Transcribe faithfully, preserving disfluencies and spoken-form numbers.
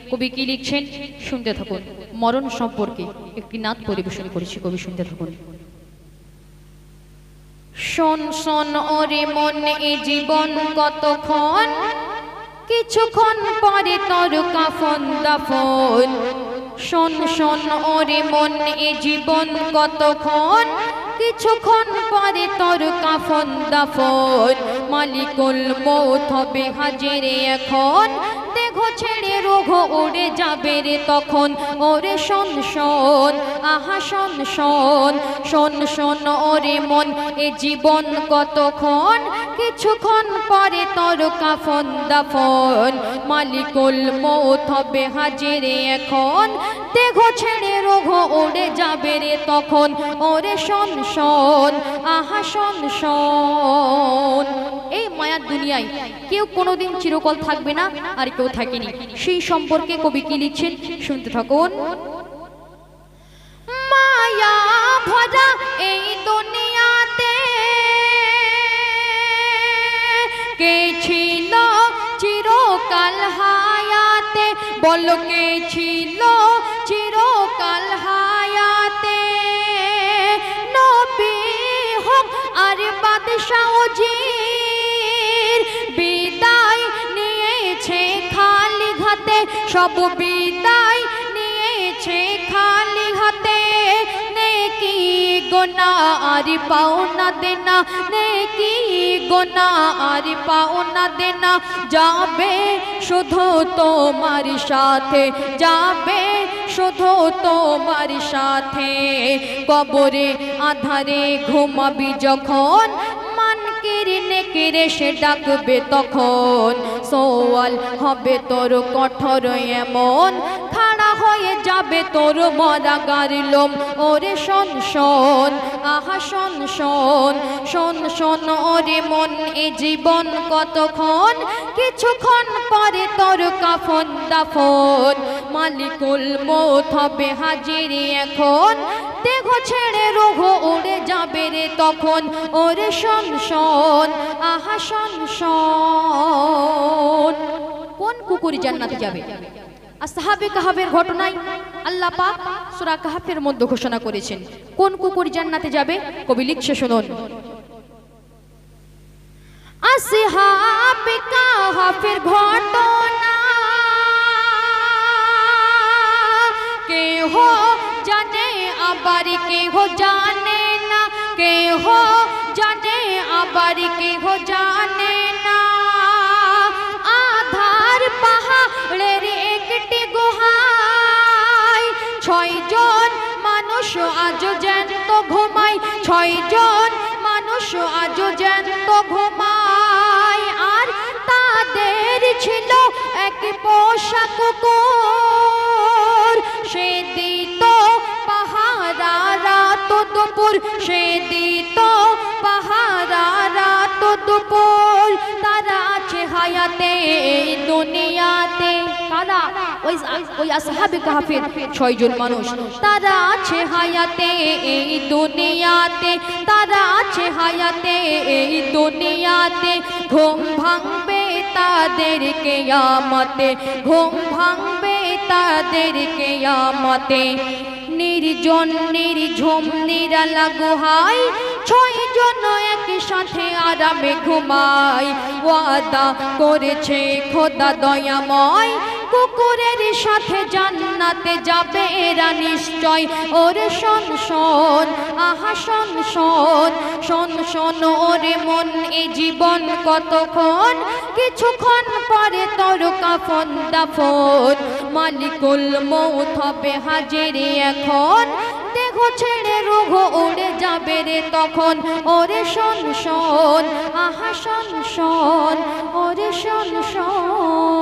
কবি কি লিখছেন শুনতে থাকুন। মরণ সম্পর্কে একটি নাত পরিবেশন করেছি, কবি শুনতে থাকুন। শোন শোন ওরে মন এ জীবন কতক্ষণ, কিছুক্ষণ পরে তোর কাফন দাফন। শোন শোন ওরে মন এ জীবন কতক্ষণ, কিছুক্ষণ পরে তোর কাফন দাফন। মালিকুল মৌত হবে হাজির এখন, দেহ ছেড়ে রোগ উড়ে যাবে রে তখন। ওরে শোন শোন আহা শোন শোন, শোন শোন ওরে মন এ জীবন কতক্ষণ, কিছুক্ষণ পরে তোর কাফন দাফন। মালিকুল মৌত হবে হাজির এখন, দেহ ছেড়ে রোগ উড়ে যাবে রে তখন। ওরে শোন শোন আহা শোন শোন। এই মায়ার দুনিয়ায় কেউ কোনোদিন চিরকাল থাকবে না, আর কেউ থাকেনি, সেই সম্পর্কে কবি কি লিখছেন শুনতে থাকুন। মায়া ভরা এই দুনিয়াতে কে ছিল চিরকাল হায়াতে, বলো কে ছিল চিরকাল হায়াতে। নবী হোক আর বাদশাহ জির, বিদায় নিয়েছে খালি হাতে, সব বিদায় নিয়েছে খালি হাতে। নেকি গোনা আর পাওনা দেনা, নেকি গোনা আর পাওনা দেনা, যাবে শুধু তোমার সাথে, যাবে শুধু তোমার সাথে। কবরে আধারে ঘুমাবি যখন, কেড়ে সে ডাকবে তখন। সোয়াল হবে তোর কঠোর এমন, খাড়া হয়ে যাবে তোর মরাগার লোম। ওরে শোন শোন আহা শোন শোন, শোন শোন ওরে মন এ জীবন কতক্ষণ, কিছুক্ষণ পরে তোর কাফন দাফন। মালিকুল মৌত হবে হাজির এখন, দেহ ছেড়ে রোগ উড়ে যাবে রে তখন। ওরে শোন শোন আহা শোন শোন। কোন কুকুর জান্নাতে যাবে? আসহাবে কাহাফের ঘটনায় আল্লাহ পাক সূরা কাহাফের মধ্যে ঘোষণা করেছেন কোন কুকুর জান্নাতে যাবে। কবি লিখছে শুনুন। আসহাবে কাহাফের ঘটনা কেহ জানে আবার কেহ জানে না, কেহ জানে আবার কেহ জানে না। আধার পাহাড়ের একটি গুহায় ছয়জন মানুষ আজ জ্যান্ত ঘুমায়, ছয়জন মানুষ আজ জ্যান্ত ঘুমায়। আর তাদের ছিল এক পোষা কুকুর, সে দিত পাহারা রাত দুপুর, সে দিত পাহারা রাত দুপুর। তারা আছে হায়াতে এই দুনিয়াতে, কারা? ওই ওই আসহাবে কাহাফের ছয়জন মানুষ। তারা আছে হায়াতে এই দুনিয়াতে, তারা আছে হায়াতে এই দুনিয়াতে। ঘুম ভাঙবে তাদের কিয়ামতে, ঘুম ভাঙবে তাদের কিয়ামতে। নির্জন নির্ঝুম নিরালা গুহায় ছয়জন একসাথে আরামে ঘুমায়। ওয়াদা করেছে খোদা দয়াময়, কুকুরের সাথে জান্নাতে যাবে এরা নিশ্চয়। ওরে শোন শোন আহা শোন শোন, শোন শোন ওরে মন এ জীবন কতক্ষণ, কিছুক্ষণ পরে তোর কাফন দাফন। মালিকুল মৌত হবে হাজির এখন, দেহ ছেড়ে রোগ উড়ে যাবে রে তখন। ওরে শোন শোন আহা শোন শোন, ওরে শোন শোন।